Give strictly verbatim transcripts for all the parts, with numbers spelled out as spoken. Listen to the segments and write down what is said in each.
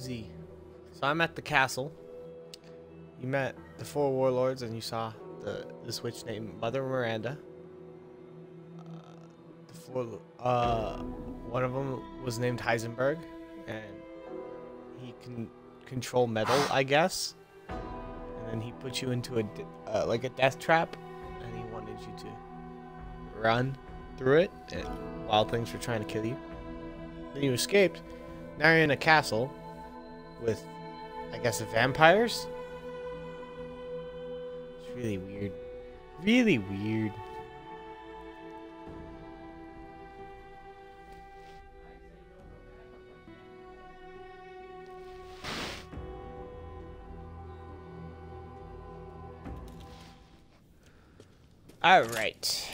Z. So I'm at the castle. You met the four warlords and you saw the this witch named Mother Miranda. Uh, the four, uh, one of them was named Heisenberg, and he can control metal, I guess. And then he put you into a uh, like a death trap, and he wanted you to run through it, and while things were trying to kill you. Then you escaped. Now you're in a castle with, I guess, vampires. It's really weird. Really weird. All right.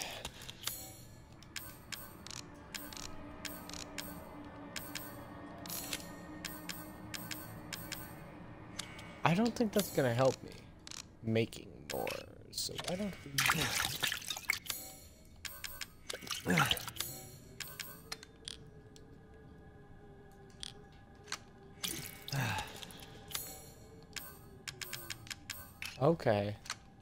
I don't think that's gonna help me making more, so why don't we... Okay.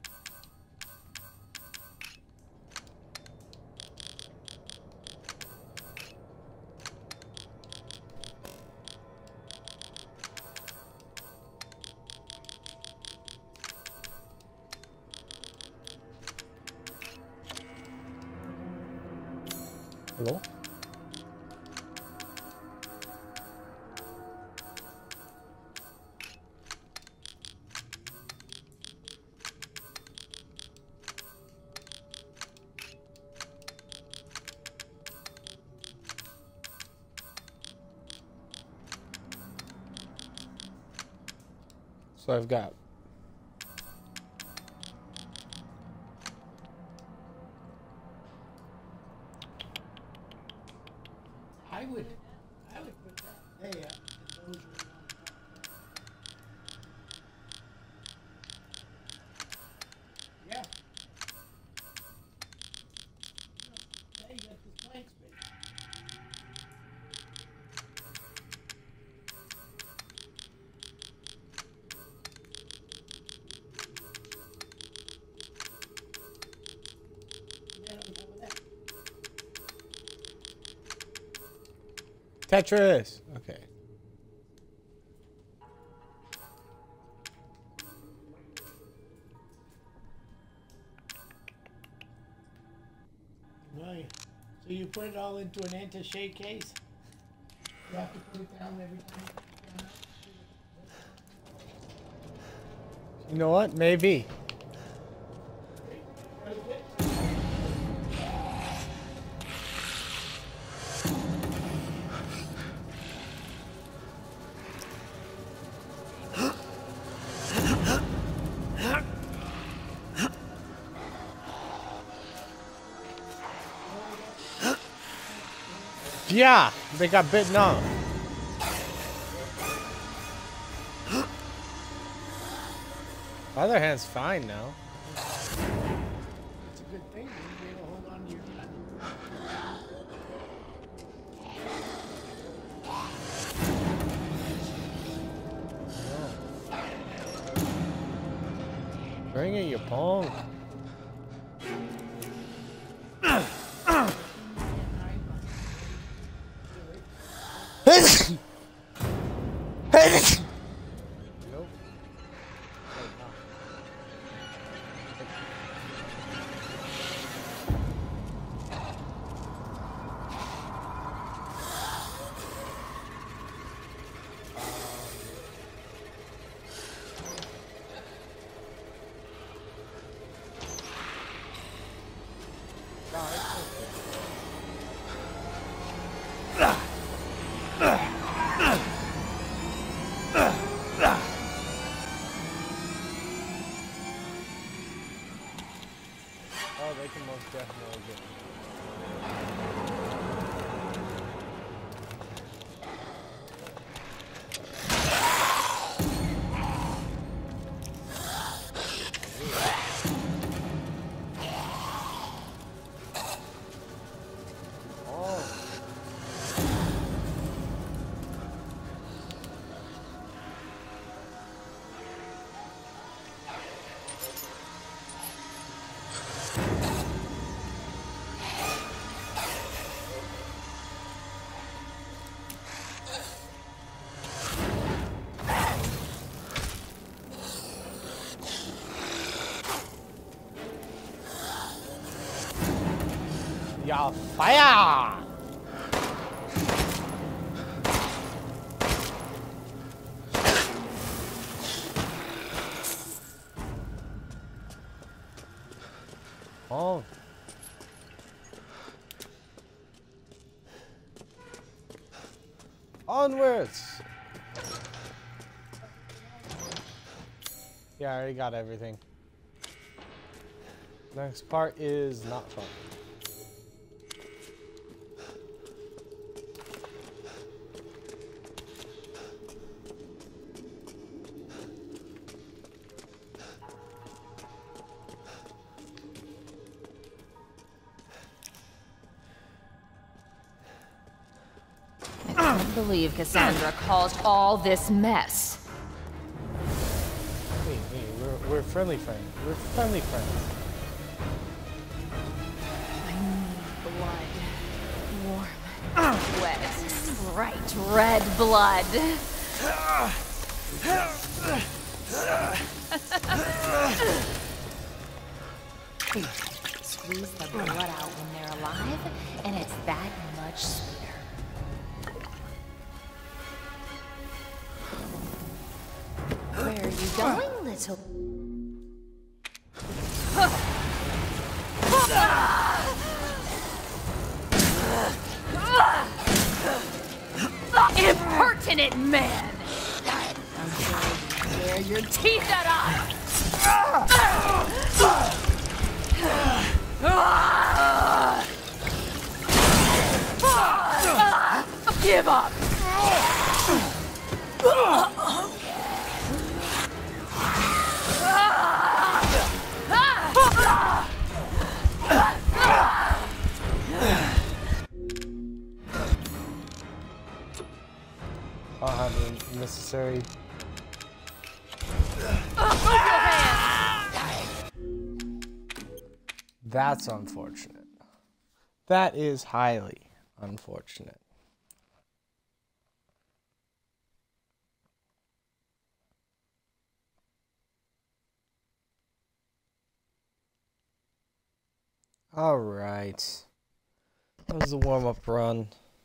Hello? So I've got I would, I would put that there and those are yeah. There you got this blank space. And then on top of that. Tetris. Okay. No, you- so you put it all into an anti-shake case? You have to put it down every time? You know what? Maybe. Yeah, they got bitten off. Other hand's fine now. It's a good thing you'll be able to hold on to your gun. Bring it, you punk. Oh, they can most definitely get me. Y'all fire! Oh. Onwards! Yeah, I already got everything. Next part is not fun. I can't believe Cassandra caused all this mess. Hey, hey, we're, we're friendly friends. We're friendly friends. I need blood. Warm, wet, bright red blood. Squeeze the blood out when they're alive, and it's that much sweeter. Where are you going, little? Impertinent man! I'm sure you tear your teeth at us! Give up! I'll have the necessary. That's unfortunate. That is highly unfortunate. All right. That was the warm-up run.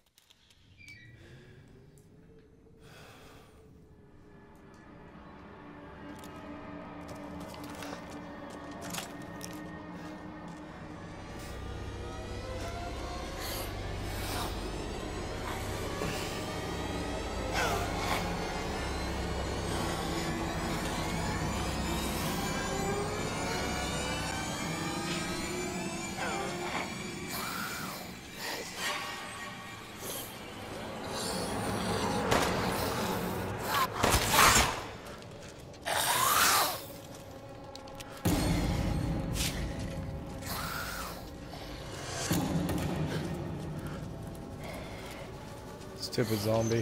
Stupid zombie.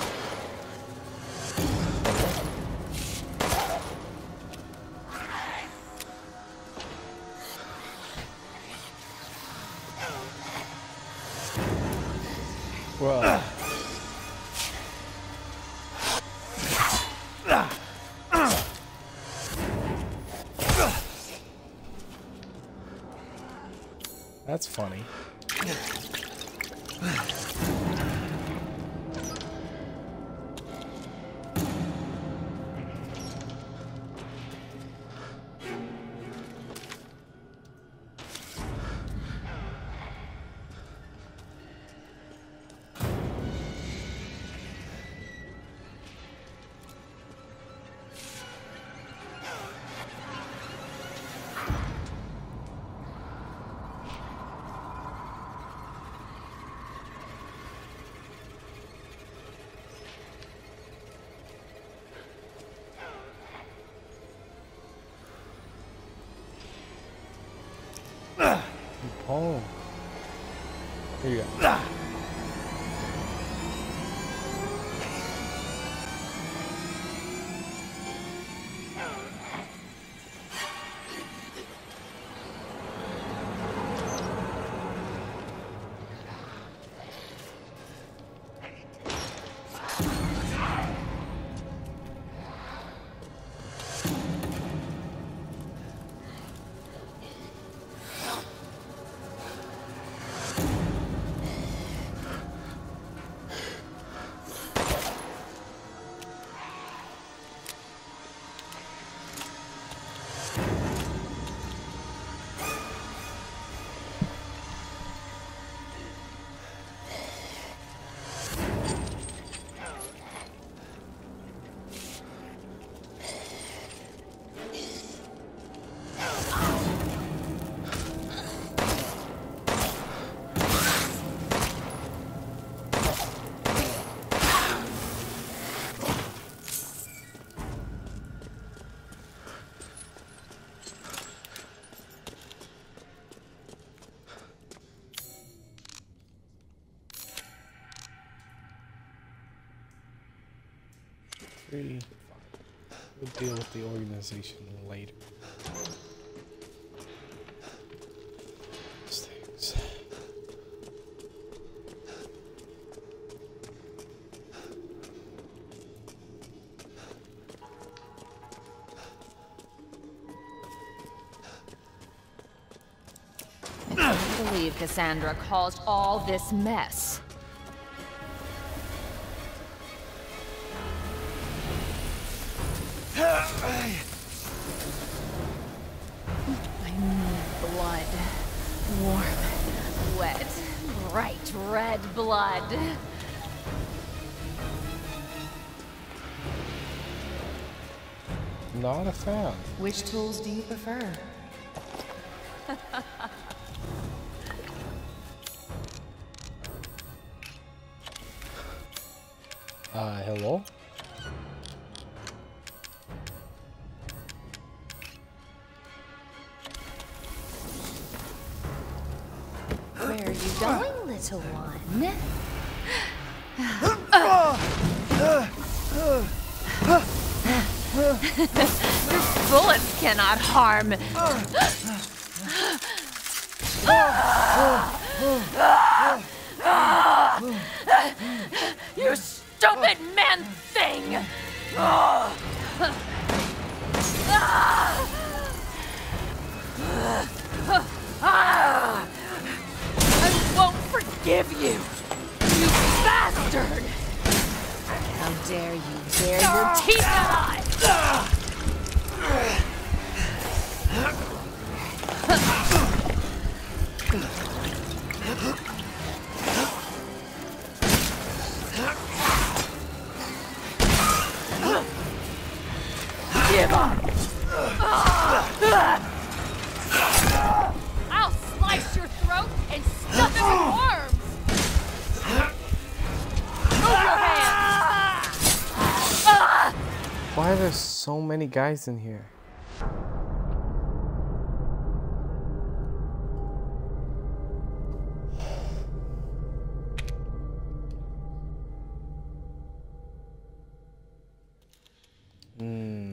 Well. That's funny. Oh. Here you go. Three. We'll deal with the organization later. These things. I can't believe Cassandra caused all this mess. I need blood. Warm, wet, bright red blood. Not a fan. Which tools do you prefer? Uh, hello? Where are you going, little one? Bullets cannot harm. You stupid man thing! I won't forgive you, you bastard! How dare you dare your teeth at us! Give up! I'll slice your throat and stuff it with worms! Move your hands! Why are there so many guys in here? Hmm.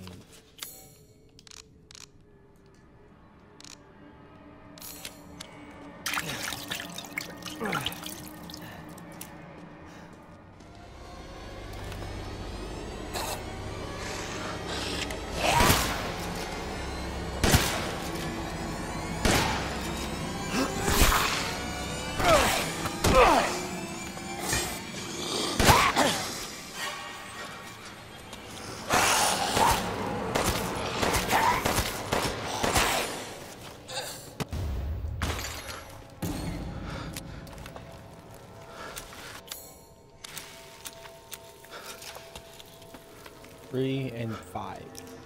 Three and five.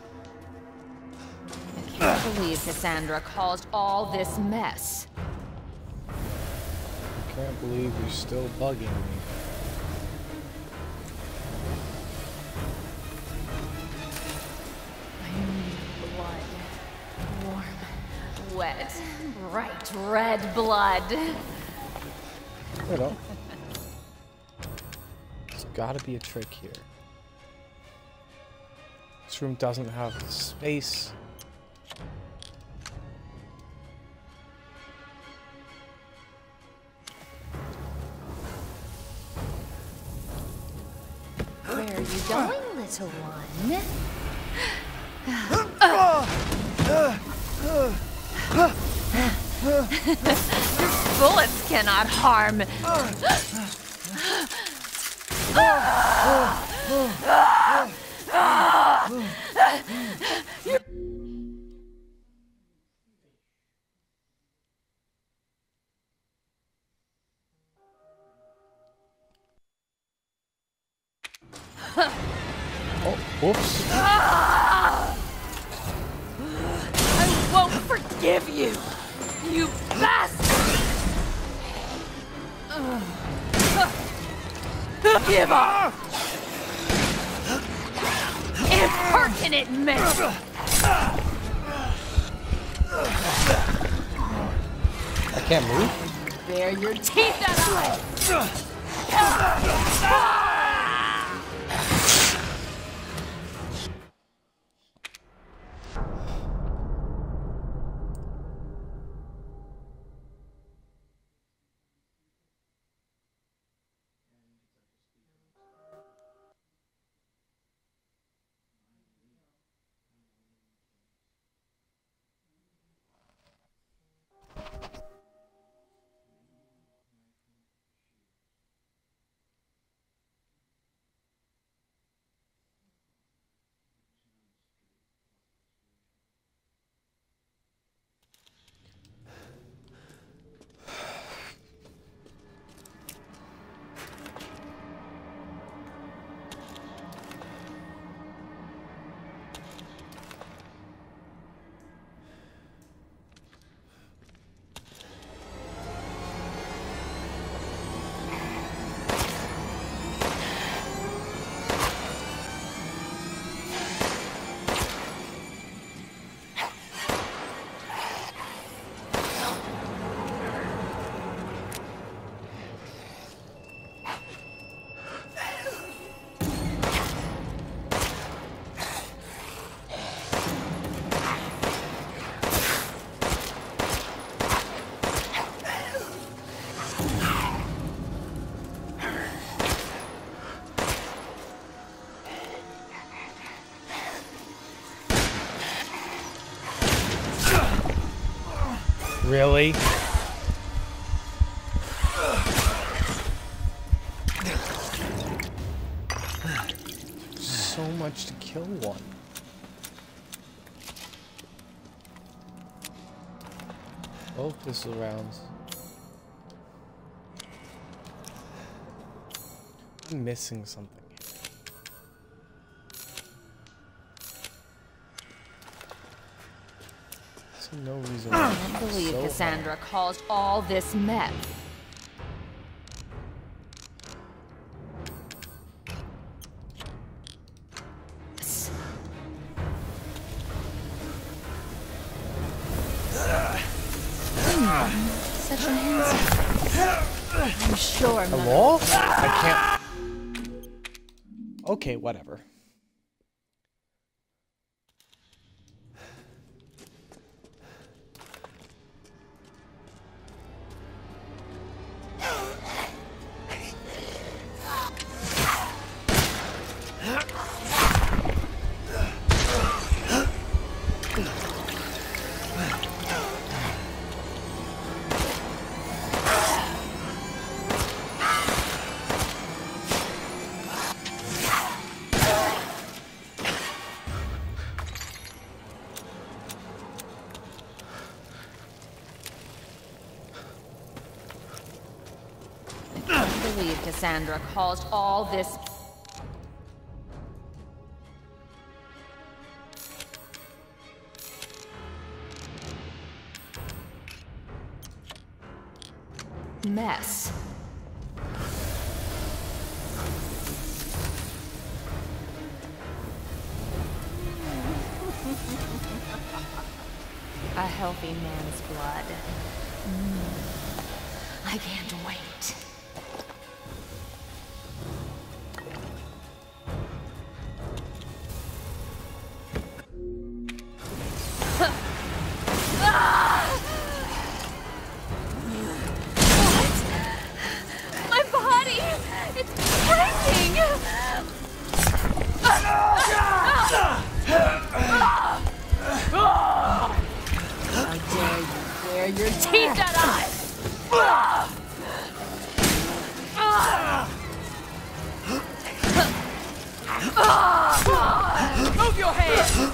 I can't believe Cassandra caused all this mess. I can't believe you're still bugging me. I need blood. Warm, wet, bright red blood. Hold up. There's gotta be a trick here. This room doesn't have space. Where are you going, little one? Bullets cannot harm. Oh, whoops. I won't forgive you, you bastard! Give up! Impertinent man! I can't move? Bare your teeth at us! Really? So much to kill one. Both pistol rounds. I'm missing something. There's no reason why I can't believe so Cassandra caused all this mess. Such an handsome. I'm sure none of Hello? I can't. Okay, whatever. I can't believe Cassandra caused all this. Mess. A healthy man's blood. Mm. I can't wait. My body! It's breaking! How dare you wear your teeth at us! Move your hand!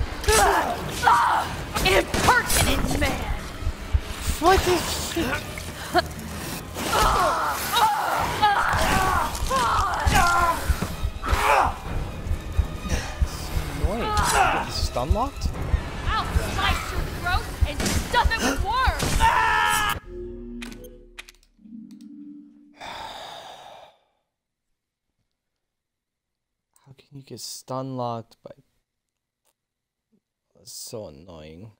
Impertinent man! What is annoying? Is this unlocked? I'll slice your throat and stuff it with worms! How can you get stun locked by? That's so annoying.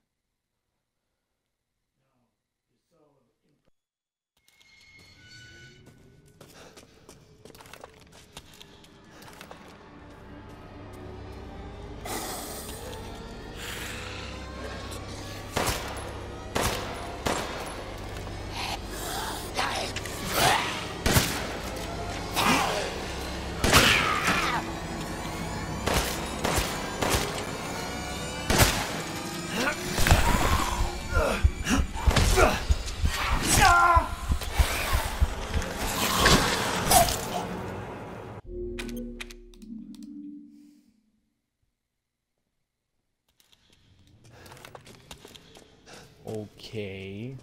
Okay.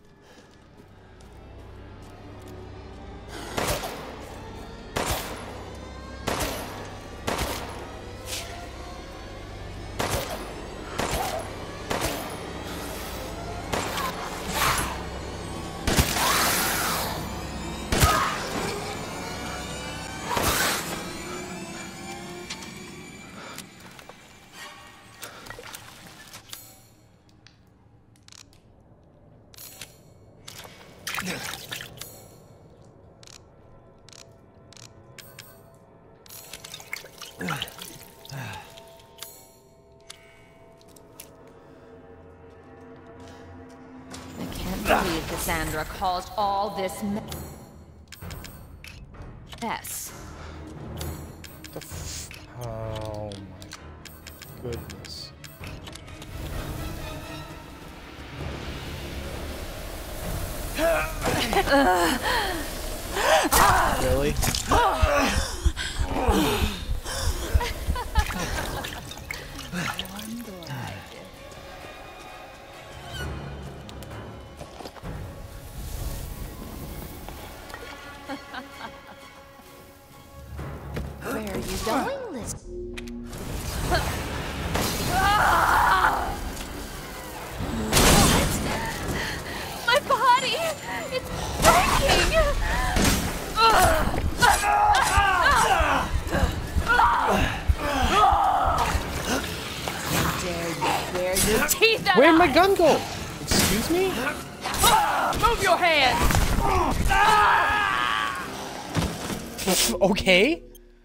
Believe Cassandra caused all this me- mess. The f oh my goodness. Really? Where are you going, Liz? My body! It's breaking! How dare you wear your teeth out! Where'd my gun go? Excuse me? Move your hands! Okay.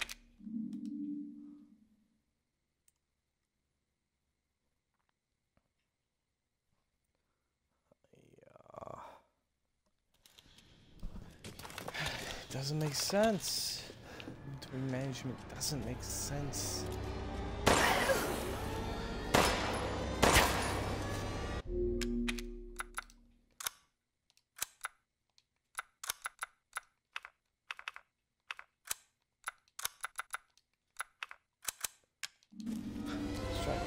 Doesn't make sense. Inventory management doesn't make sense. Let's try it.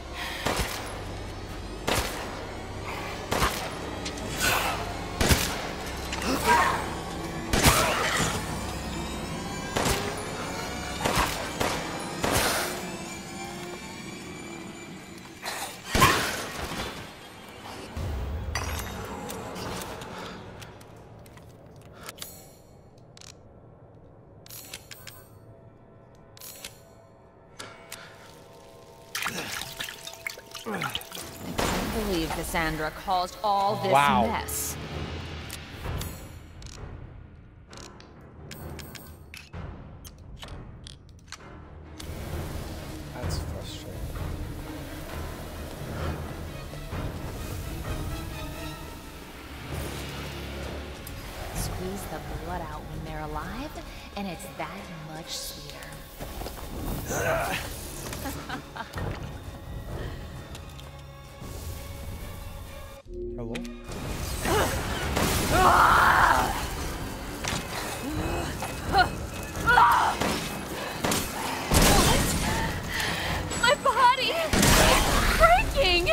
I can't believe Cassandra caused all this Wow. mess. That's frustrating. Squeeze the blood out when they're alive, and it's that much sweeter. Hello? My body! It's breaking!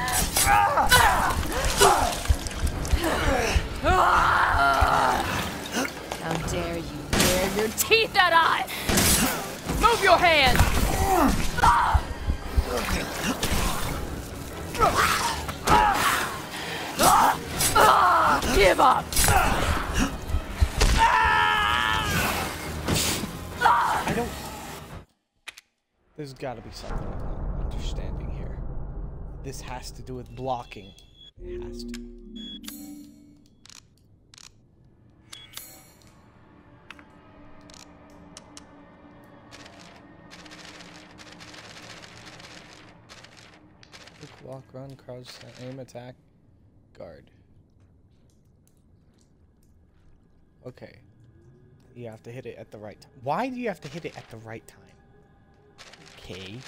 How dare you wear your teeth at us! Move your hands! Give up! I don't... There's gotta be something I'm not understanding here. This has to do with blocking. It has to. Look, walk, run, crouch, aim, attack, guard. Okay. You have to hit it at the right time. Why do you have to hit it at the right time? Okay.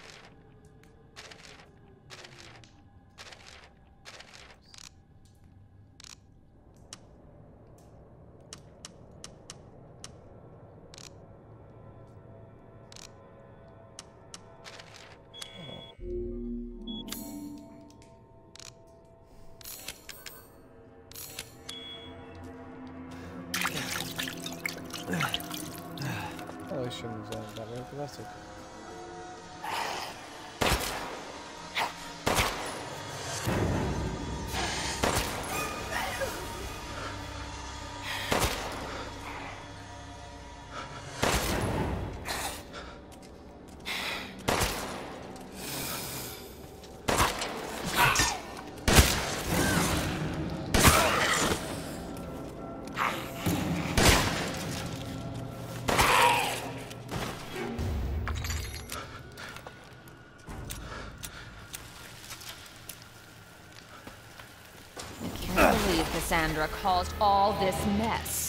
Probably shouldn't have done it that way, but that's okay. I can't believe Cassandra caused all this mess.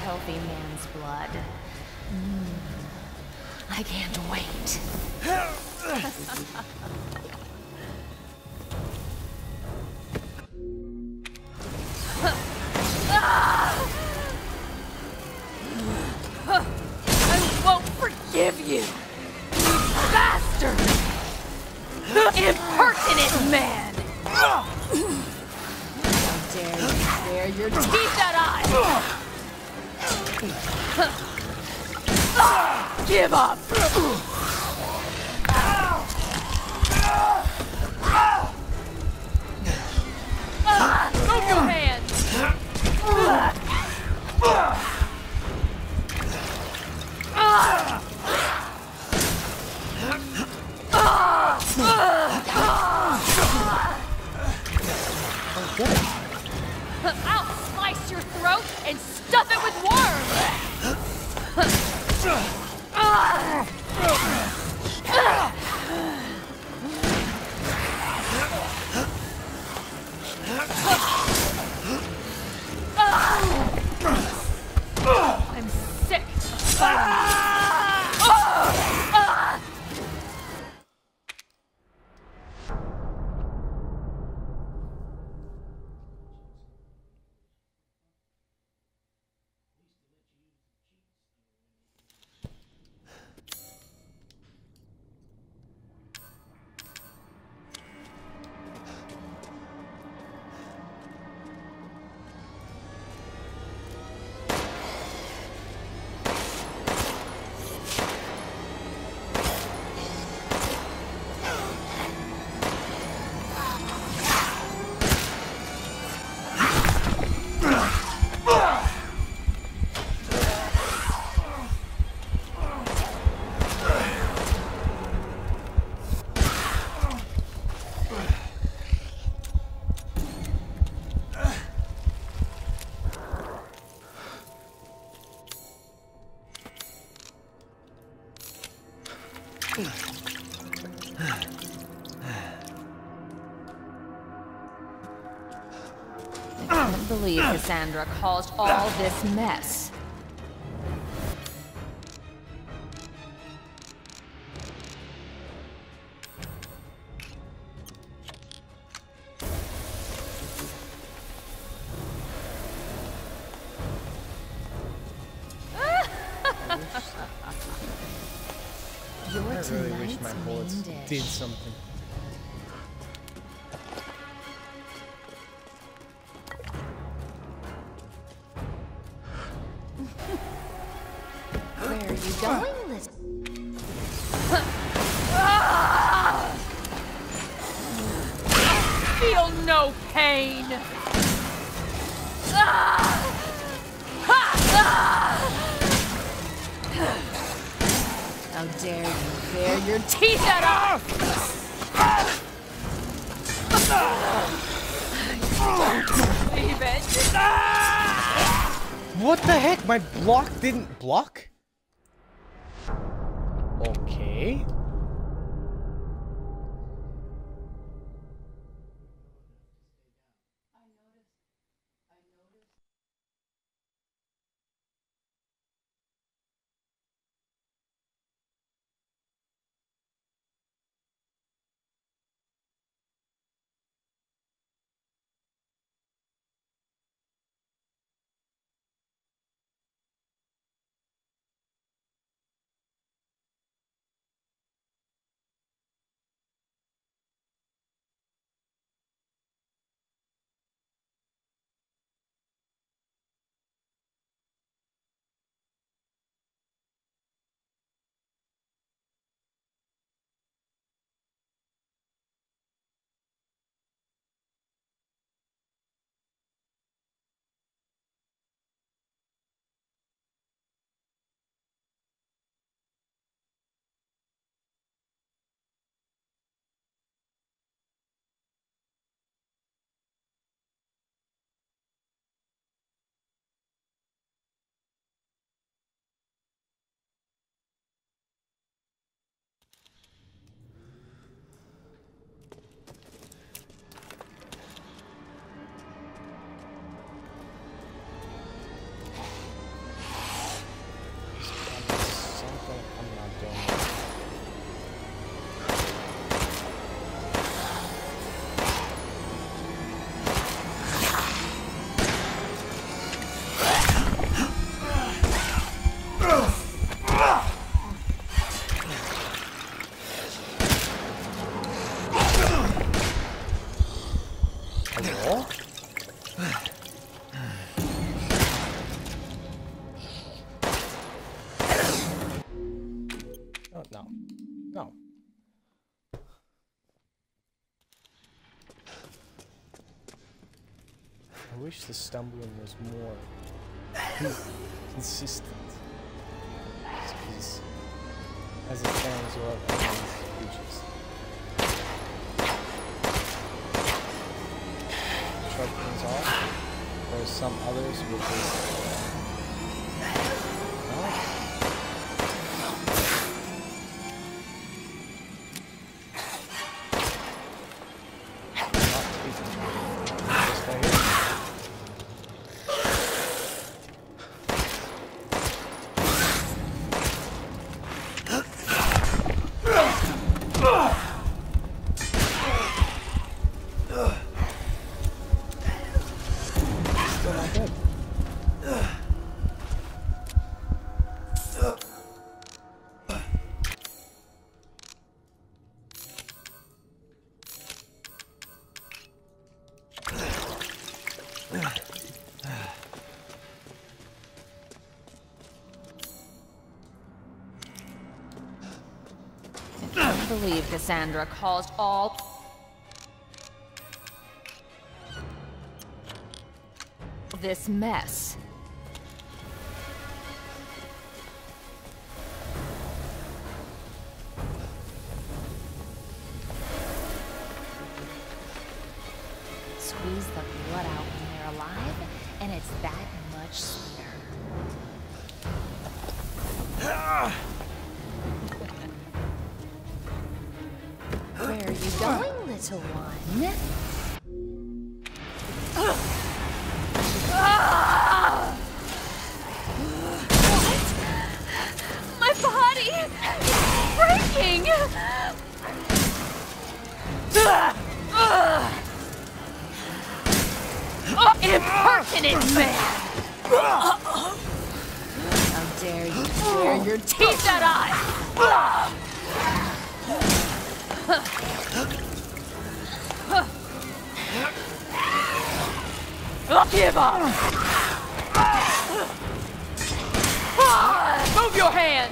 healthy man's blood. Mm. I can't wait. I won't forgive you, you bastard! Impertinent man! How dare you bare your teeth at us! Give up! Move your hands! I'll slice your throat and stuff it with worms! I'm sick of fighting. I can't believe Cassandra caused all this mess. You're I really wish tonight's my main bullets dish. did something. Where are you going, Liz? Feel no pain. How dare you bare your teeth at us! Leave it. What the heck? My block didn't block? Okay. A wall? Oh, no. No. I wish the stumbling was more consistent. Because as it stands, you'll have enemies creatures. Sharp things off. Whereas some others will just. No. I believe Cassandra caused all this mess. Squeeze the blood out when they're alive, and it's that much sweeter. Where are you going, little one? What? My body is breaking! Oh, impertinent man! How dare you tear your teeth at us! Give up! Move your hands!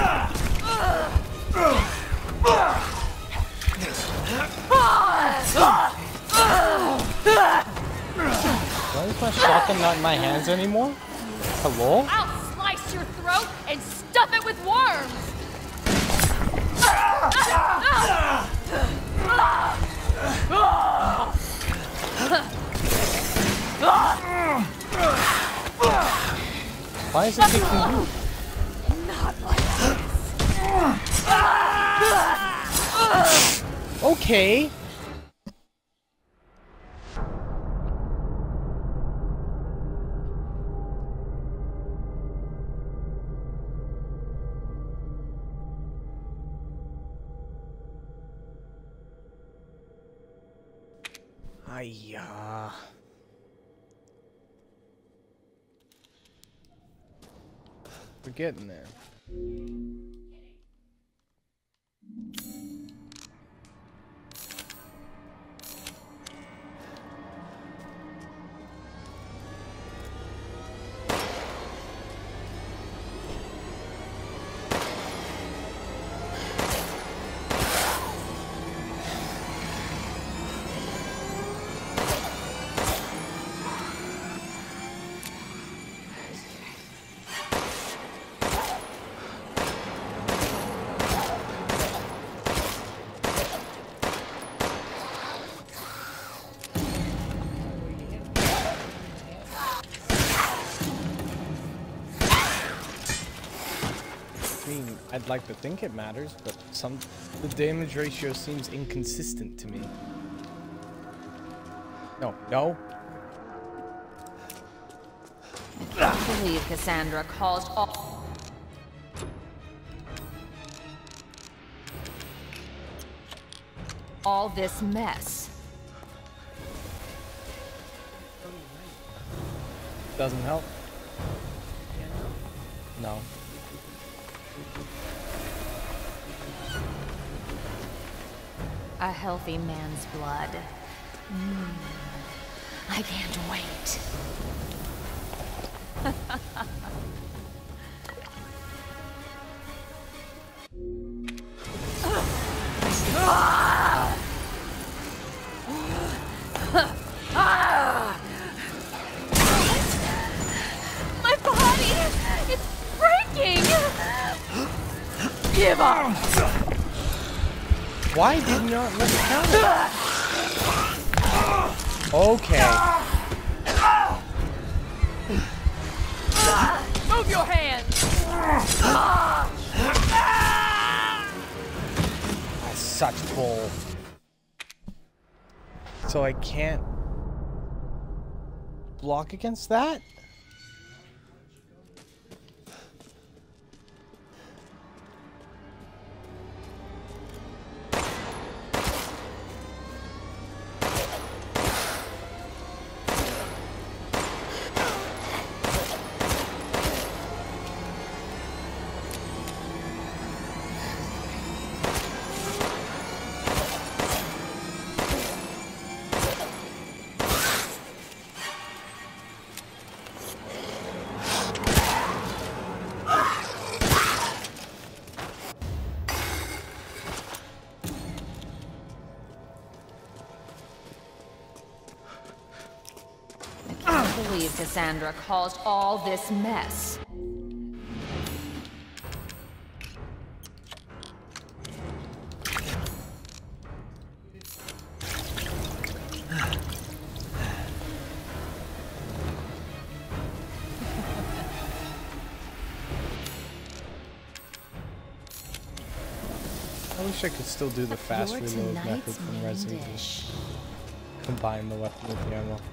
Why is my shotgun not in my hands anymore? Hello? I'll slice your throat and stuff it with worms! Why is it taking you? Not like this. Okay. Ayya. We're getting there. I'd like to think it matters, but some the damage ratio seems inconsistent to me. No, no. I believe Cassandra caused all all this mess. Doesn't help. No. A healthy man's blood. Mm. I can't wait. My body! It's breaking! Give up! Why did you not let me counter? Okay. Move your hands! That's such bull. So I can't block against that? I can't believe Cassandra caused all this mess. I wish I could still do the fast You're reload method tonight's from main Resident Evil. dish. Combine the weapon with the ammo.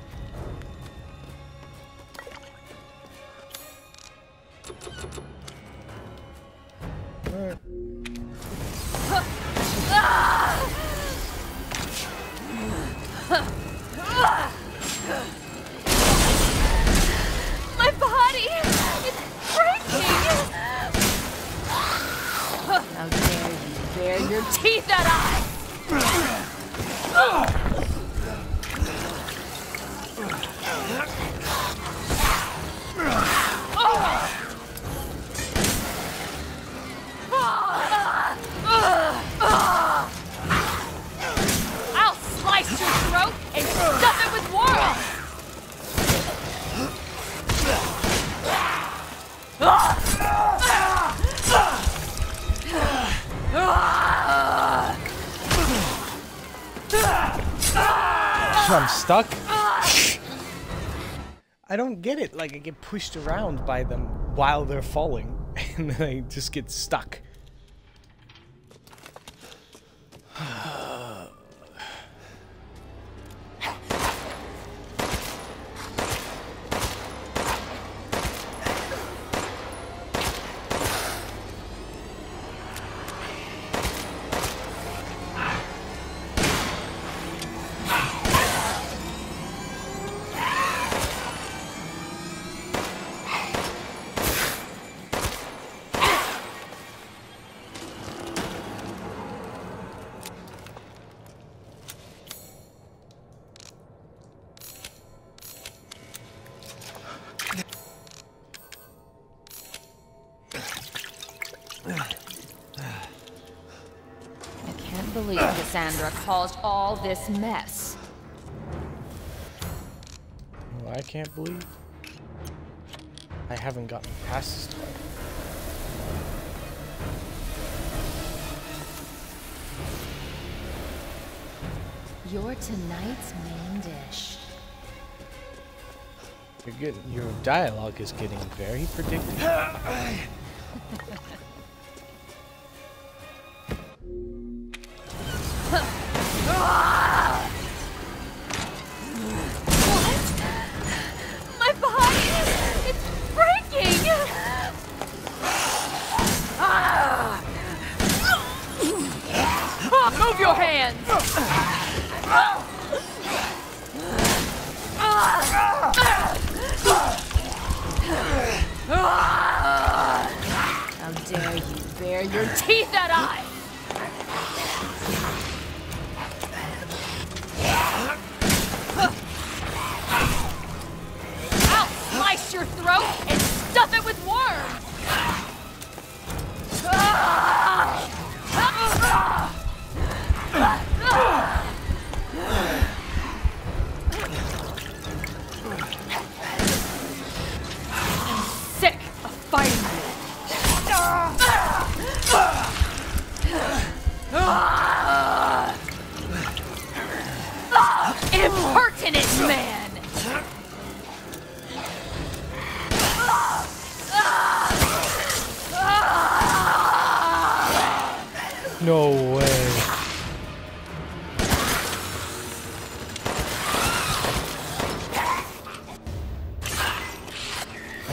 Alright. My body! It's breaking! How dare you bare your teeth at us! I'll slice your throat and stuff it with worms! I'm stuck? I don't get it. Like, I get pushed around by them while they're falling, and then I just get stuck. I can't believe Cassandra caused all this mess. Well, I can't believe I haven't gotten past this part. You're tonight's main dish. You're getting, your dialogue is getting very predictable. My body! It's breaking! Move your hands! How dare you bare your teeth at us!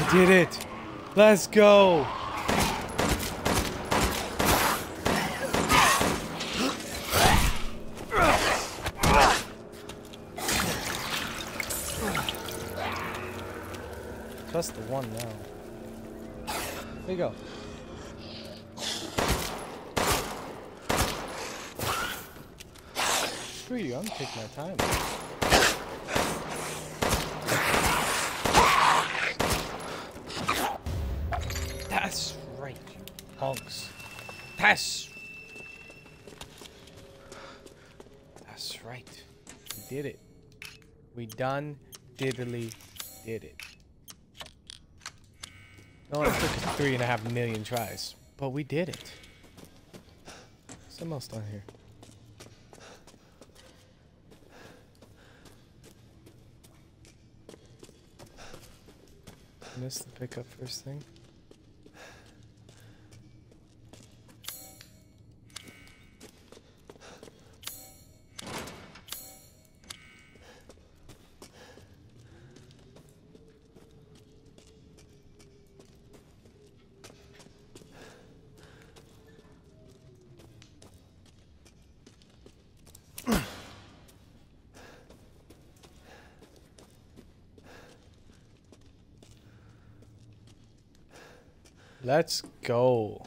did it. Let's go. Plus the one now. There you go. Screw you, I'm taking my time. That's right, you punks. That's... That's right. We did it. We done diddly did it. No, it took us three and a half million tries, but we did it. Something else down here. Missed the pickup first thing. Let's go.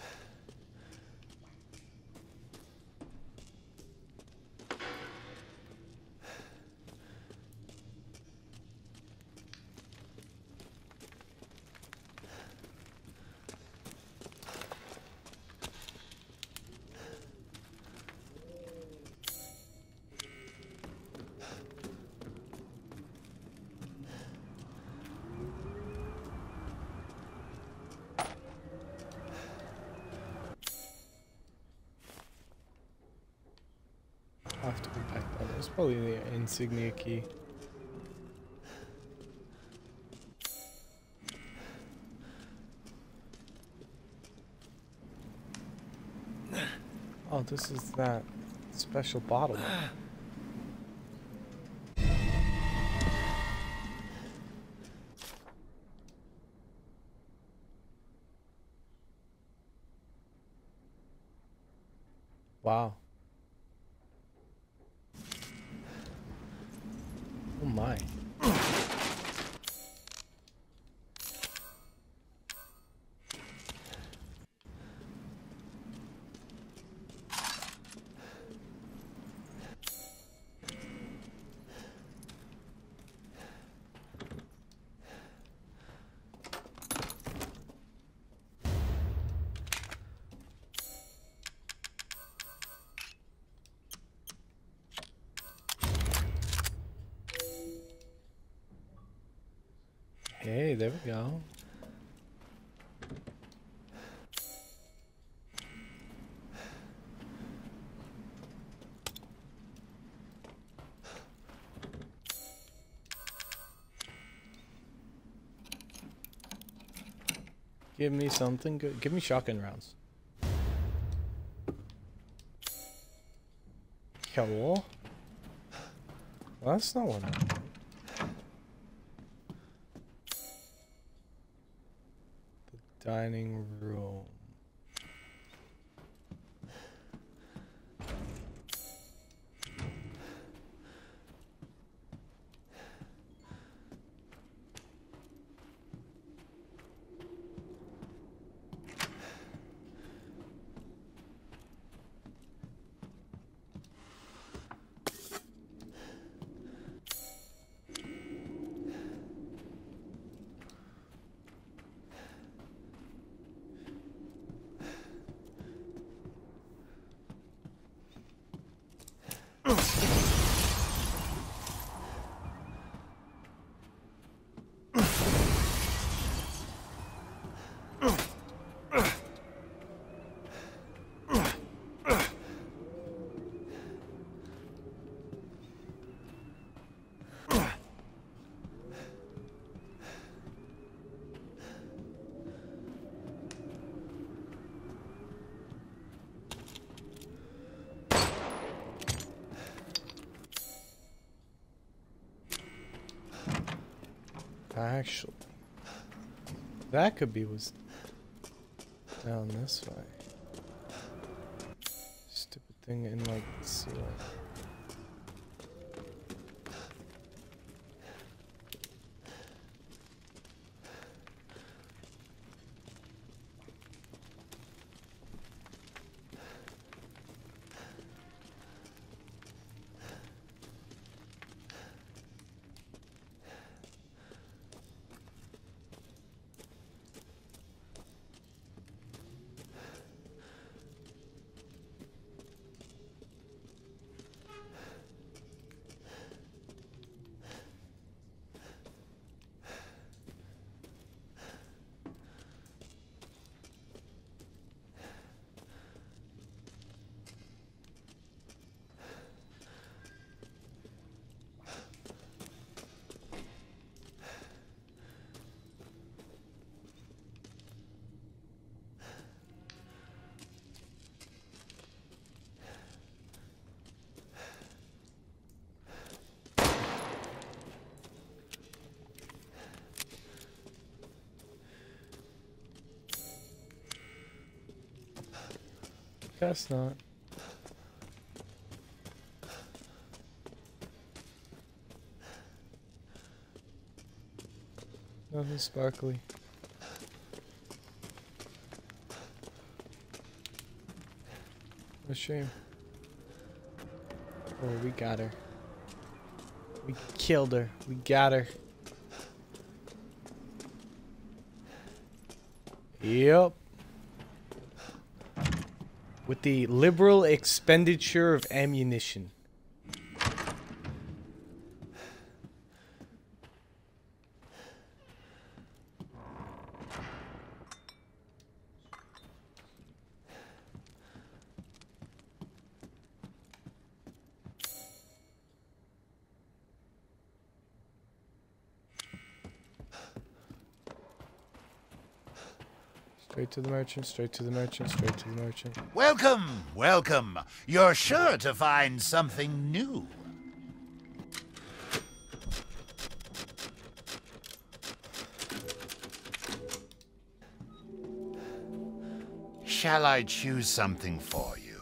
Have to be back down. It's probably the insignia key. Oh, this is that special bottle. Wow. Oh my. Hey, there we go. Give me something good. Give me shotgun rounds. Cool. Well, that's not one. Dining room. Actually, That could be was down this way. Stupid thing in like the ceiling. Guess not. Nothing sparkly. A shame. Oh, we got her. We killed her. We got her. Yep. With the liberal expenditure of ammunition. Straight to the merchant, straight to the merchant, straight to the merchant. Welcome, welcome. You're sure to find something new. Shall I choose something for you?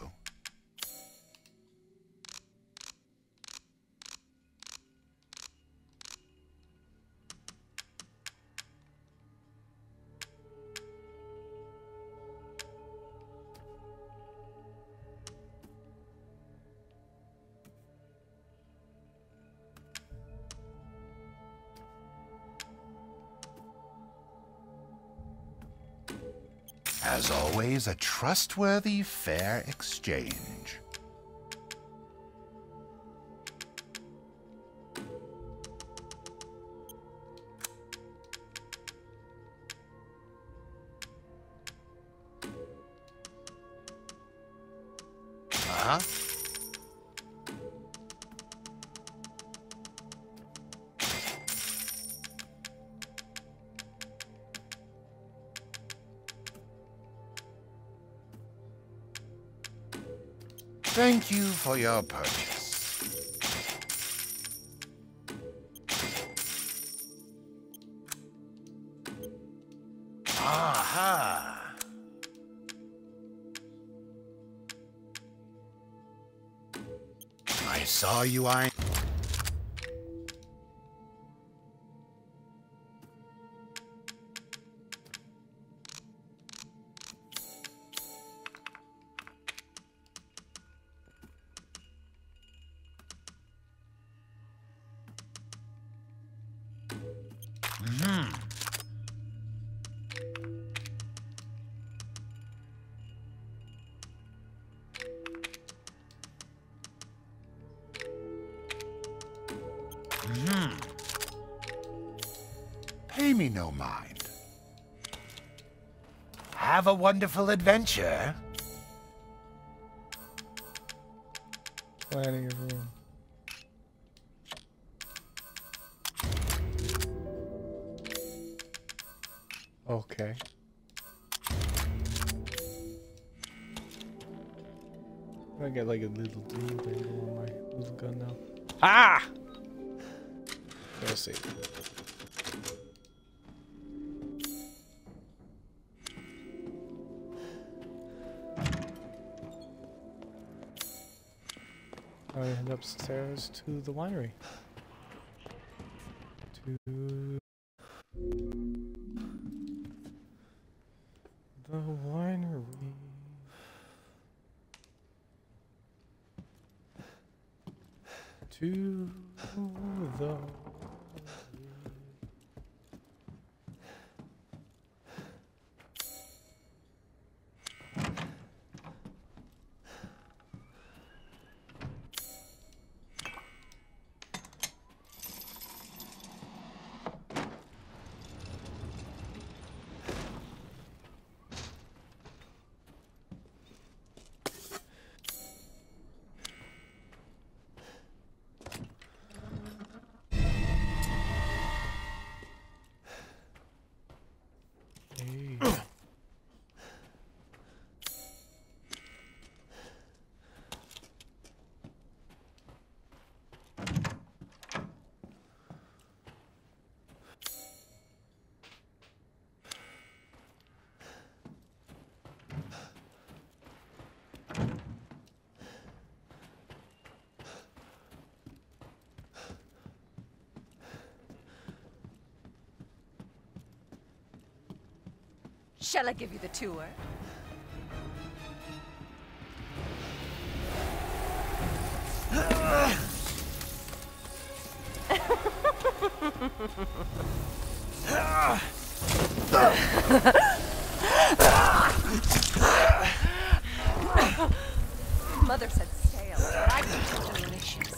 As always, a trustworthy, fair exchange. Uh-huh. Thank you for your purchase. Aha! I saw you eyeing. Mm-hmm. Mm-hmm. Pay me no mind. Have a wonderful adventure. Planning a room. Okay. I get like a little dual barrel on my little gun now. Ah! We'll see. Now we head upstairs to the winery. To the winery. To the Shall I give you the tour? Mother said stale, but I think it's delicious.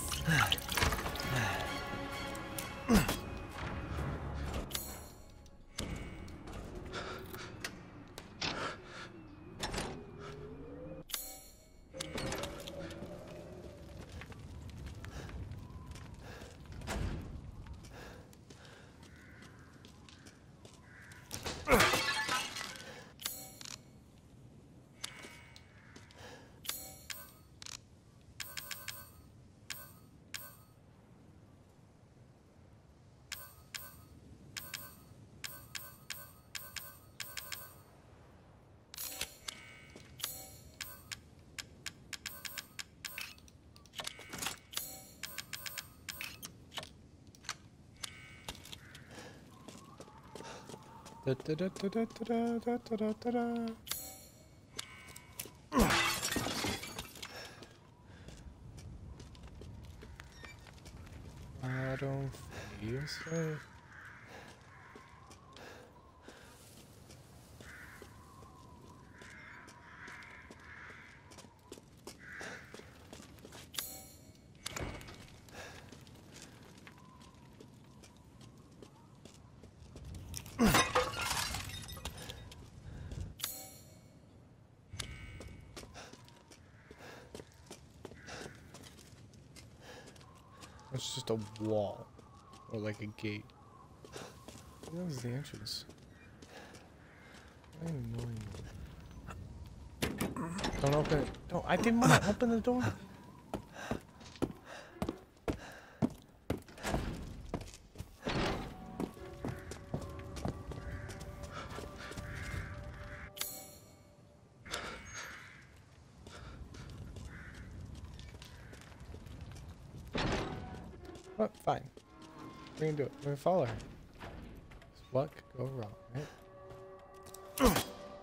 Da, da, da, da, da, da, da, da, da, da, da. I don't feel safe. It's just a wall. Or like a gate. That was the entrance. I don't even know anymore. Don't open it. Don't. I didn't want to open the door. Oh, fine. We're gonna do it. We're gonna follow her. What could go wrong, right?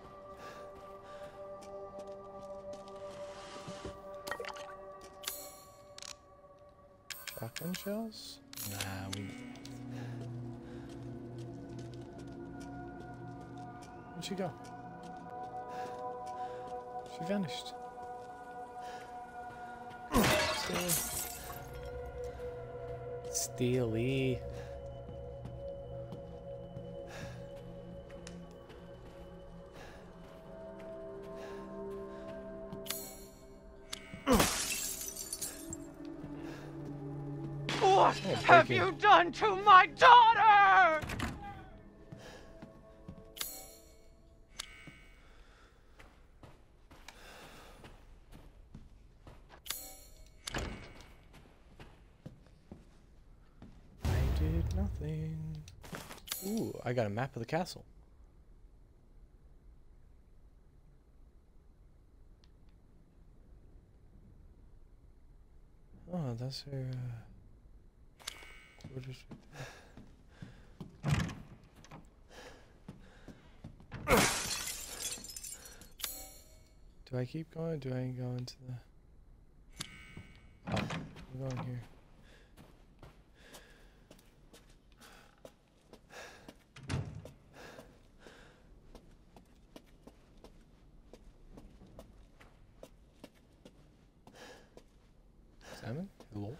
Shotgun shells? Nah, we... Where'd she go? She vanished. Steely. Steely. What have you done to my daughter? I did nothing. Ooh, I got a map of the castle. Oh, that's her uh, quarters right there. Do I keep going? Or do I go into the... Oh, I'm going here. Salmon? Hello?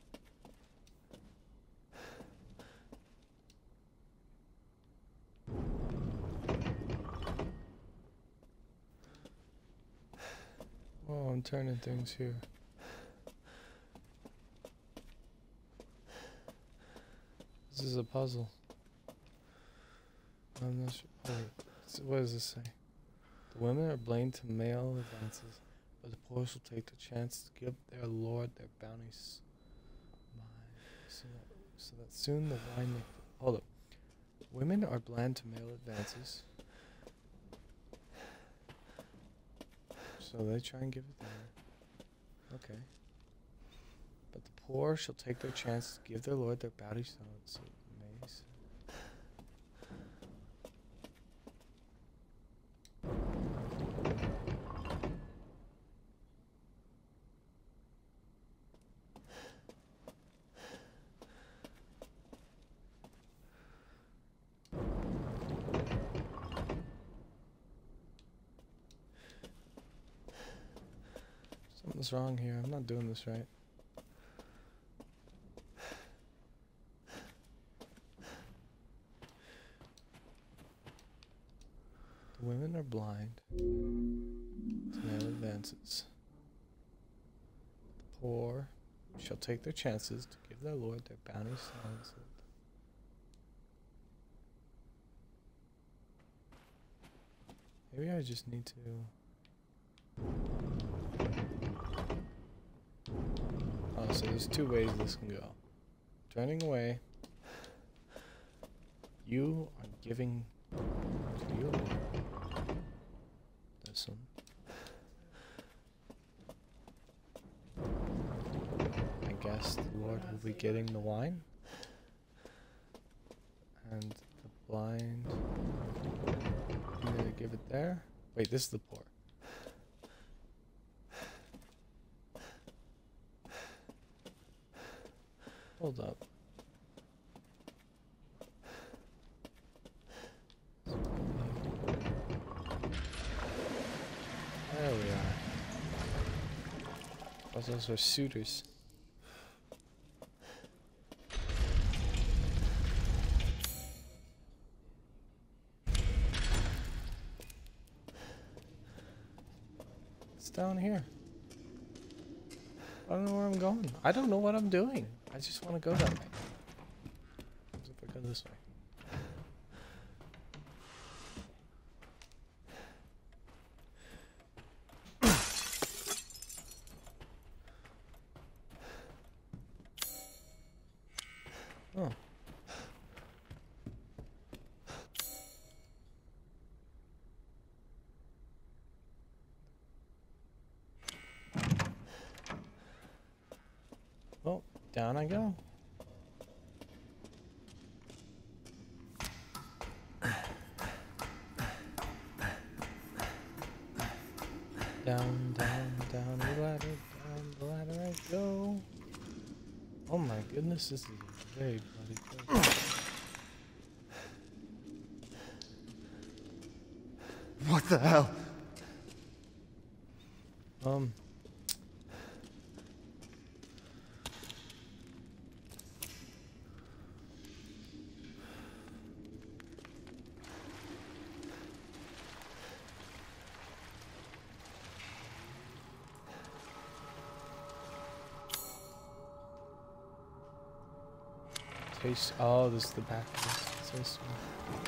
Oh, I'm turning things here. This is a puzzle. I'm not sure. Oh, wait. What does this say? The women are blamed to male advances, but the poor shall take the chance to give their lord their bounties. So that, so that soon the wine may... Hold up. Women are blind to male advances. So they try and give it there. Okay. But the poor shall take their chance to give their lord their bounties. So it may... Something's wrong here. I'm not doing this right. The women are blind to male advances. The poor shall take their chances to give their lord their bounties. Maybe I just need to... Oh, so there's two ways this can go. Turning away. You are giving to your lord. This one. I guess the Lord will be getting the wine. And the blind... I'm gonna give it there. Wait, this is the poor. Hold up. There we are. Oh, those are suitors. It's down here. I don't know where I'm going. I don't know what I'm doing. I just want to go that way. What if I go this way? Oh. Well, down I go. Down, down, down the ladder, down the ladder I go. Oh my goodness, this is a very bloody place. What the hell? Um. Taste. Oh, this is the back of this. So small.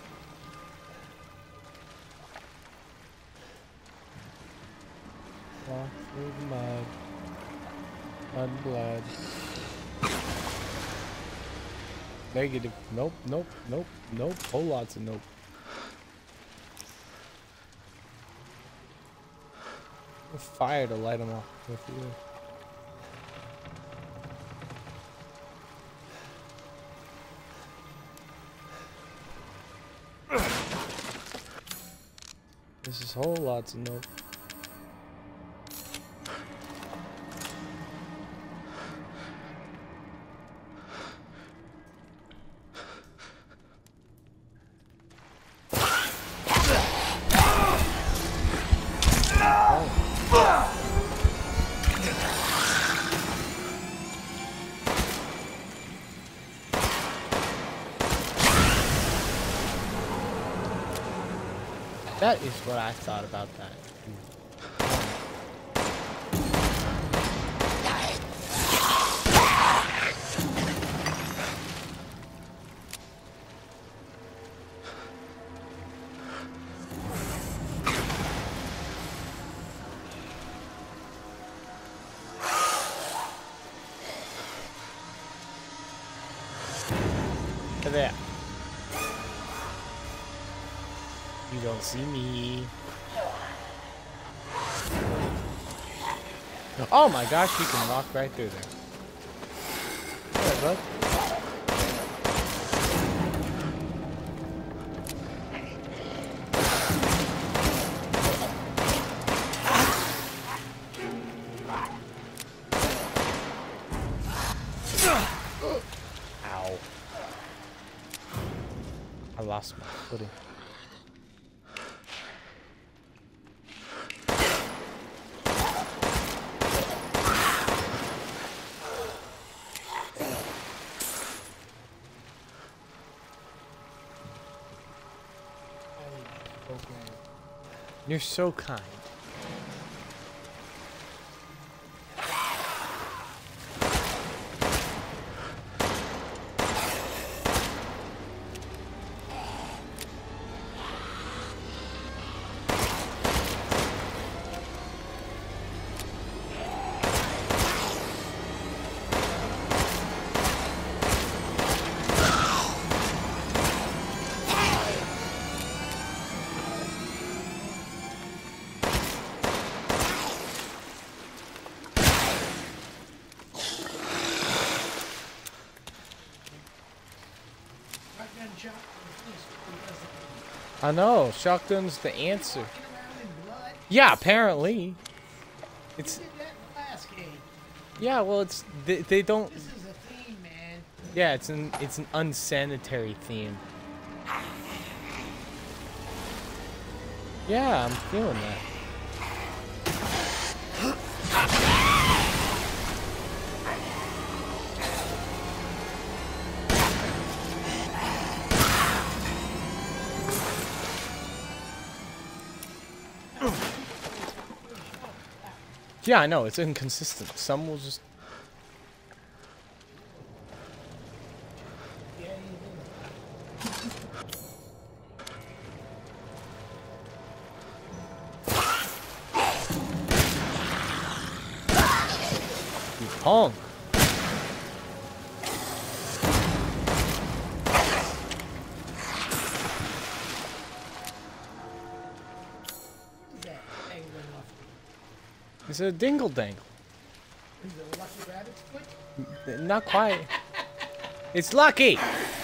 Walk through the mud. Mud and blood. Negative. Nope, nope, nope, nope. Whole lots of nope. Fire to light them off with you. This is whole lots of nope. That is what I thought about that. Look at that. You don't see me. Oh my gosh, you can walk right through there. Yeah, bud. Ow. I lost my footing. You're so kind. I know, shotgun's the answer. Yeah, apparently. It's yeah, well, it's they, they don't. This is a theme, man. Yeah, it's an it's an unsanitary theme. Yeah, I'm feeling that. Yeah, I know, it's inconsistent. Some will just... You punk. It's a dingle dangle. Is it a lucky rabbit's foot? Not quite. It's lucky.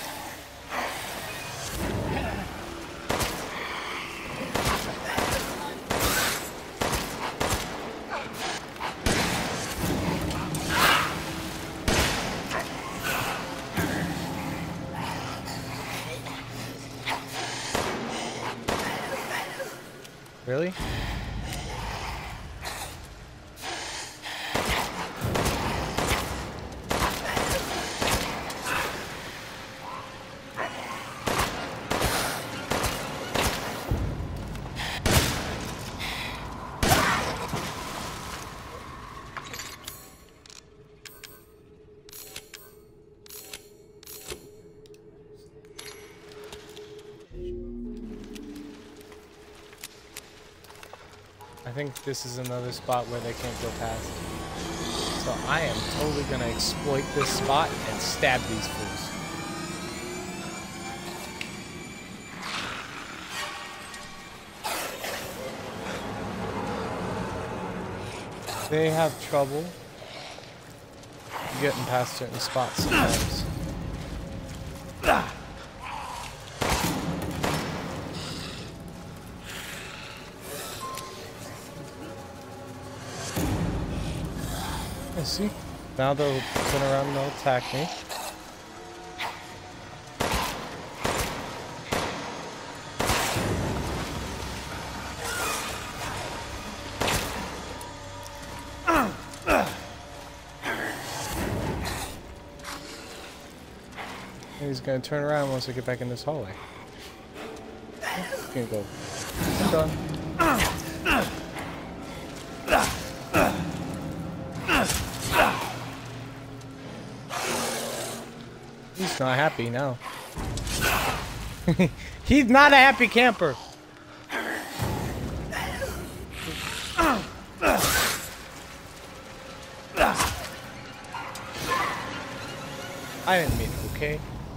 Really? I think this is another spot where they can't go past. So I am totally gonna exploit this spot and stab these fools. They have trouble getting past certain spots sometimes. Let's see. Now they'll turn around and they'll attack me. And he's gonna turn around once I get back in this hallway. Can't go. I'm done. He's not happy now. He's not a happy camper. I didn't mean it, okay?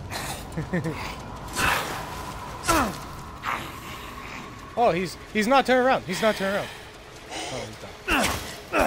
Oh, he's he's not turning around. He's not turning around. Oh, he's done.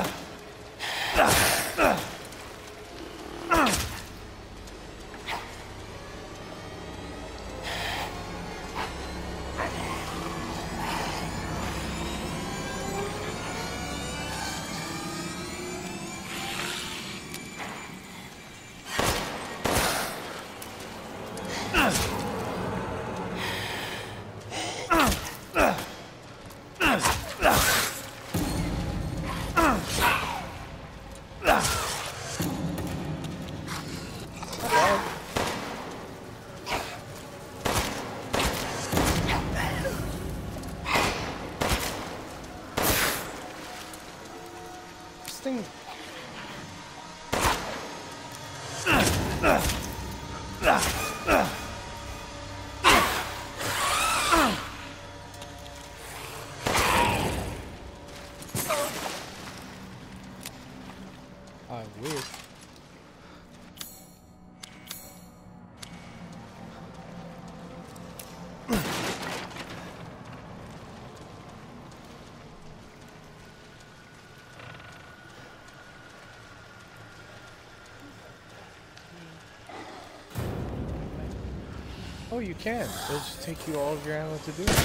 Thing. I wish. Oh, you can. It'll just take you all of your ammo to do it.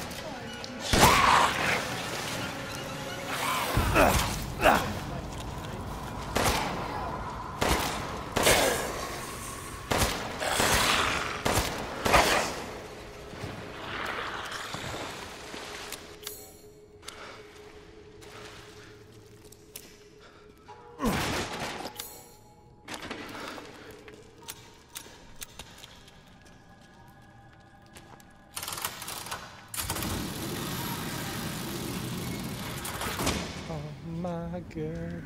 My goodness.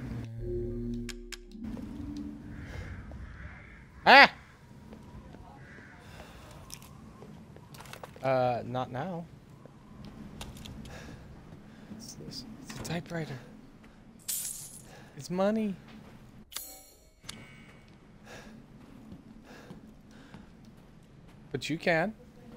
Ah! Uh, not now. What's this? It's a typewriter. It's money. But you can.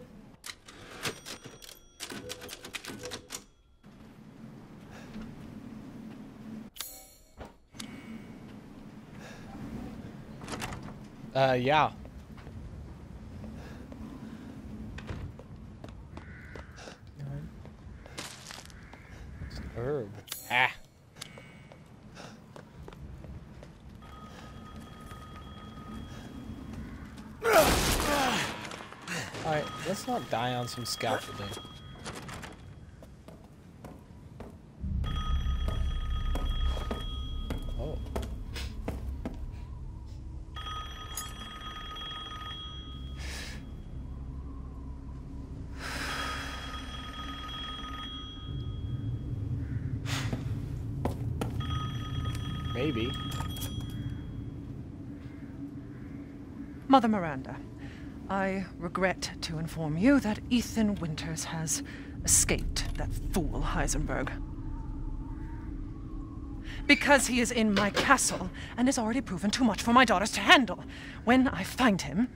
Uh, yeah. It's an herb. Ah. Alright, let's not die on some scaffolding. Oh. Maybe. Mother Miranda, I regret to inform you that Ethan Winters has escaped that fool Heisenberg. Because he is in my castle and has already proven too much for my daughters to handle. When I find him...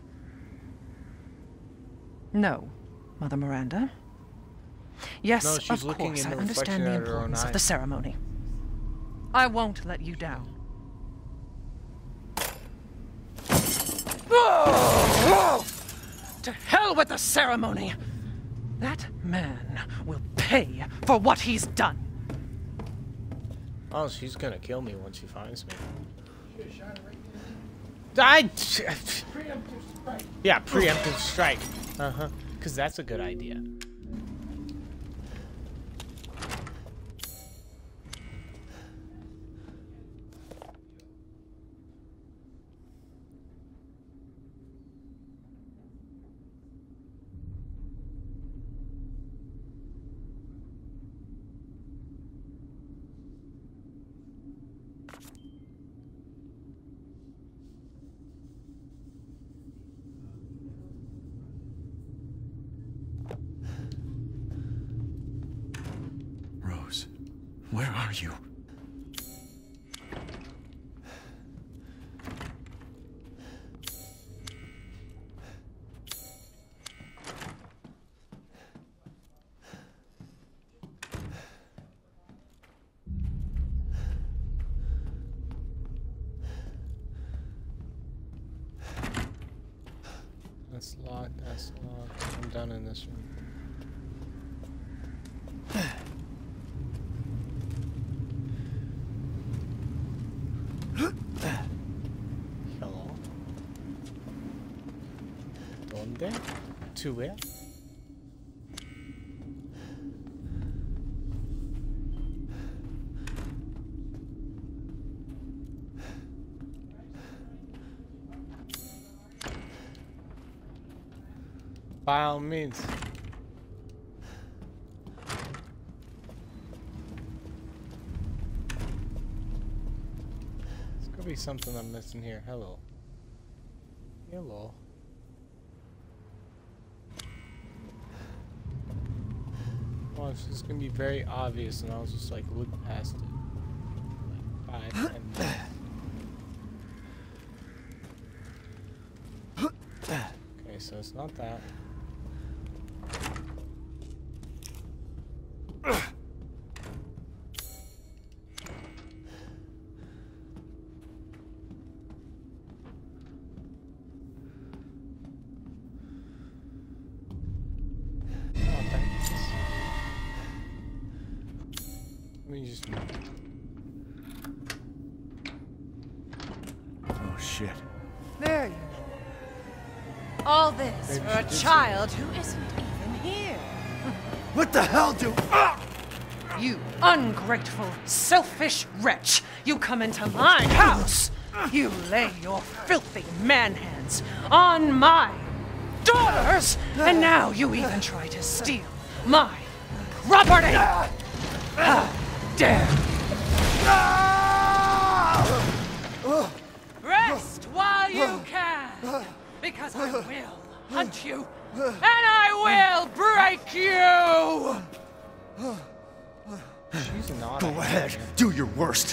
No, Mother Miranda. Yes, No, she's of looking course, in I the understand reflection the at her own importance of eye. the ceremony. I won't let you down. To hell with the ceremony! That man will pay for what he's done. Oh, she's gonna kill me once she finds me. You should have shot her right there. I. Preemptive strike. Yeah, preemptive strike. Uh huh. Because that's a good idea. Rose, where are you? That's locked, that's locked. I'm done in this room. Hello. ¿Dónde? To where? By all means. There's gonna be something I'm missing here. Hello. Hello. Well, it's just gonna be very obvious, and I'll just like look past it. Like five, ten minutes. Okay, so it's not that. Let me just. Oh shit. There you are. All this Maybe for she a did say child who isn't even here. What the hell do? Ah! You ungrateful, selfish wretch! You come into my house! You lay your filthy man hands on my daughters! And now you even try to steal my property! How dare you! Rest while you can! Because I will hunt you, and I will break you! She's not. Go ahead, do your worst.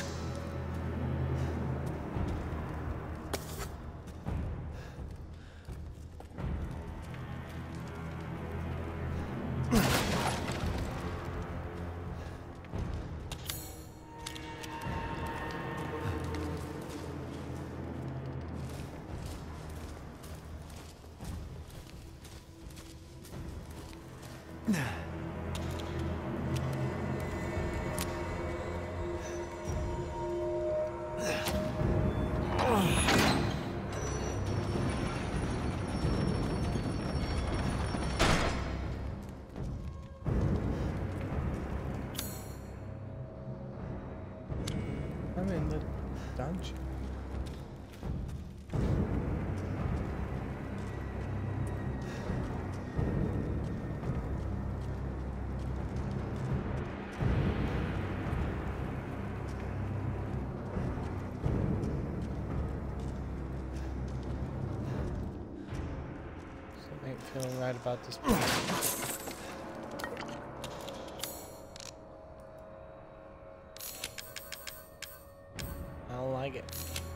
I'm in the dungeon. Something ain't feeling right about this place. I don't like it.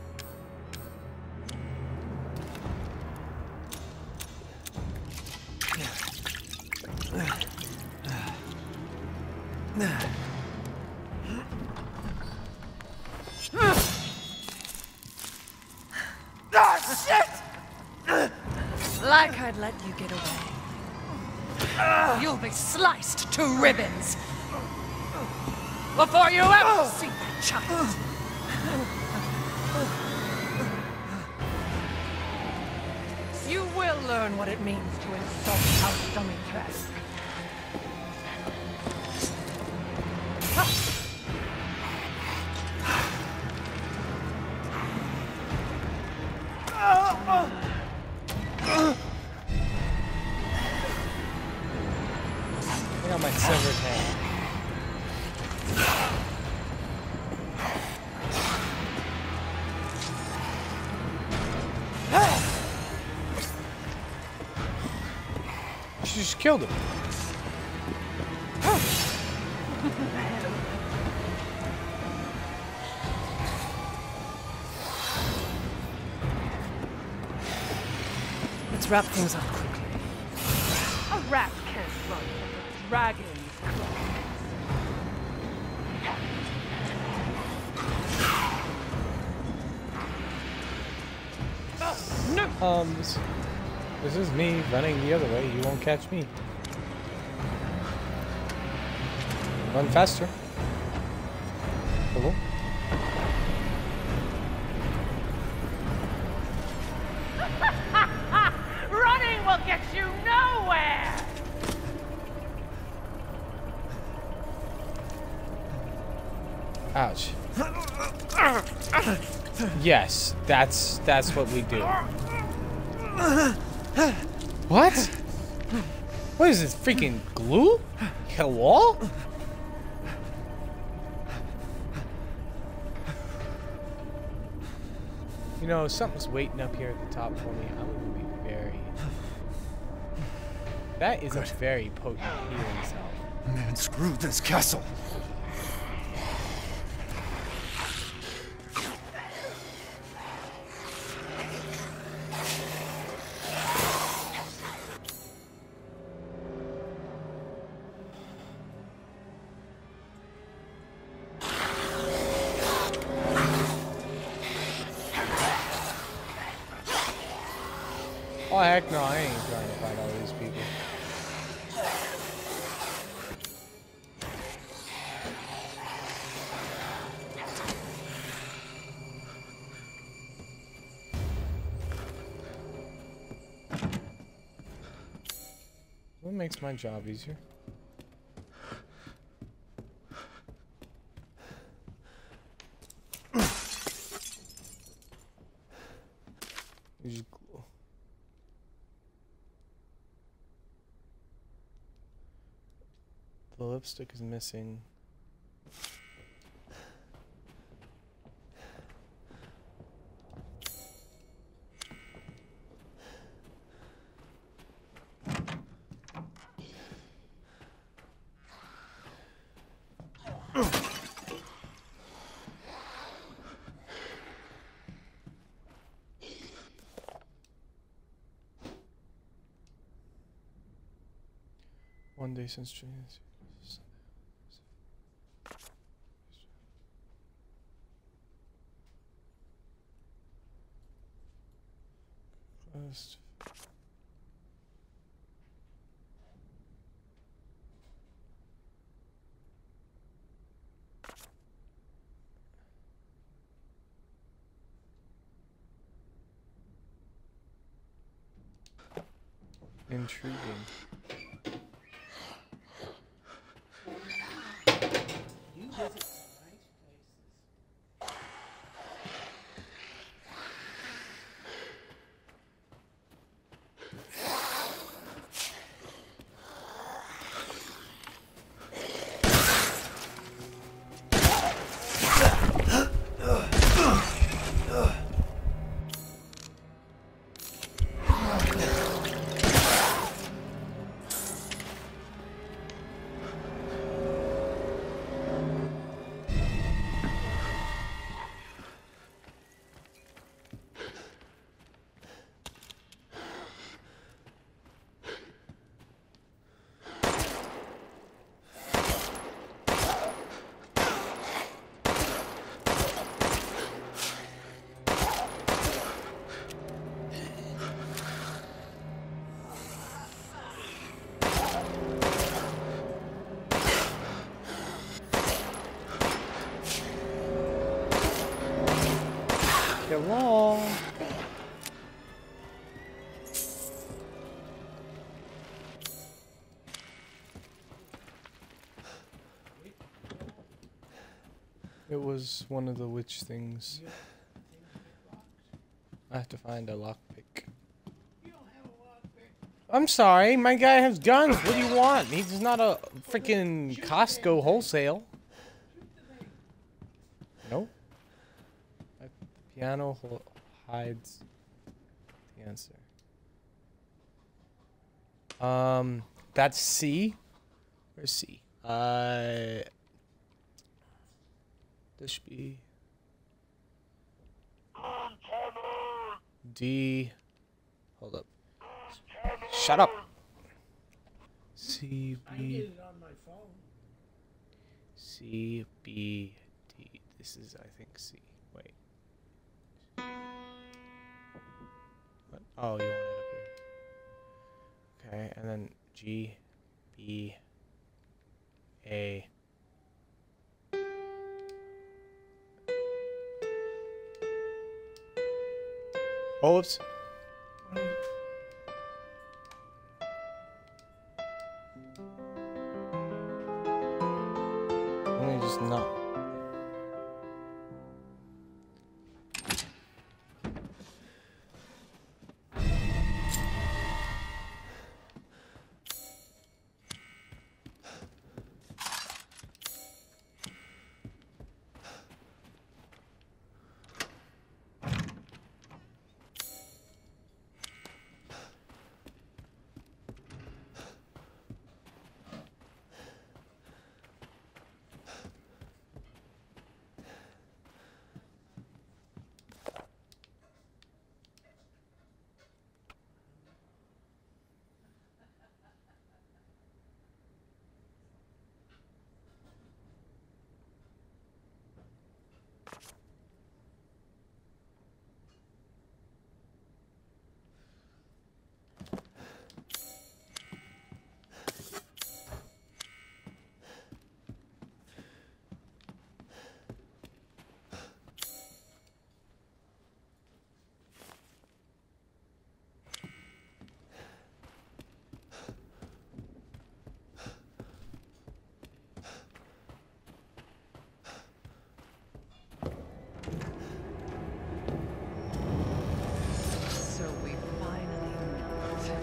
Like I'd let you get away. You'll be sliced to ribbons. before you ever see that child. You will learn what it means to insult House Dimitrescu. I got my severed hand. She just killed him. Let's wrap things up quickly. A rat can't run from a dragon's claws. No. Um, this, this is me running the other way. You won't catch me. Run faster. Hello? Running will get you nowhere! Ouch. Yes, that's that's what we do. What? What is this, freaking glue? A wall? You know, something's waiting up here at the top for me. I'm gonna be very... That is Good. a very potent healing salve. Man, screw this castle. Oh heck no, I ain't trying to fight all these people. What makes my job easier? Use glue. The lipstick is missing. One day since training. Closed. Intriguing. You visit nice places. It was one of the witch things. I have to find a lockpick. I'm sorry, my guy has guns. What do you want? He's not a freaking Costco wholesale. No. The piano hides the answer. Um, that's C. Where's C? Uh, This should be D. Hold up. Shut up. C I B get it on my phone. C B D. This is, I think, C. Wait. What? Oh, you want it up here. Okay, and then G B A. Oh, oops. Let me just not. So we finally met.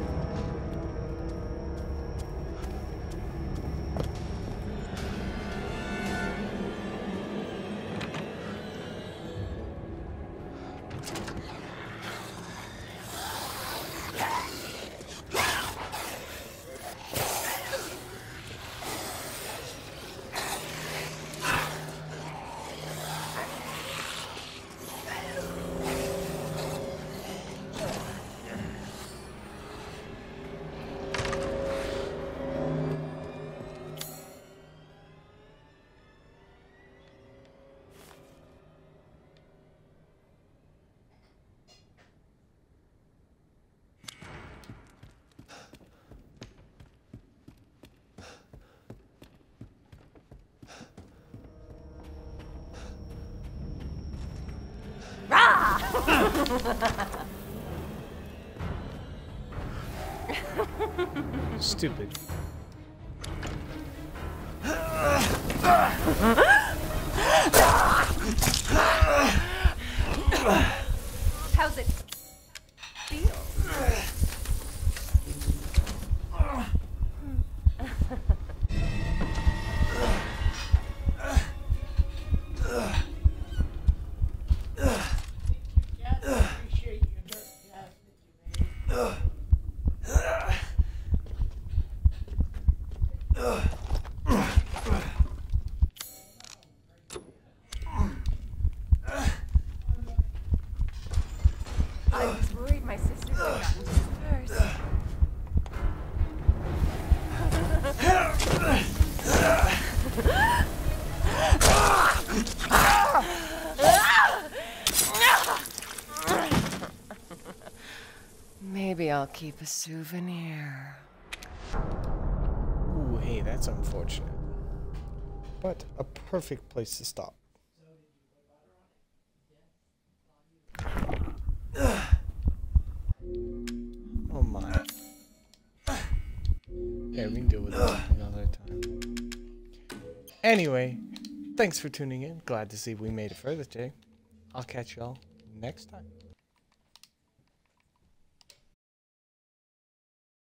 Stupid. How's it feel? Yeah, I appreciate your dirt gas that you made. I was worried my sister had gotten to it first. Maybe I'll keep a souvenir. Ooh, hey, that's unfortunate. But a perfect place to stop. Oh my. Yeah, we can deal with that another time. Anyway, Thanks for tuning in. Glad to see we made it further today. I'll catch y'all next time.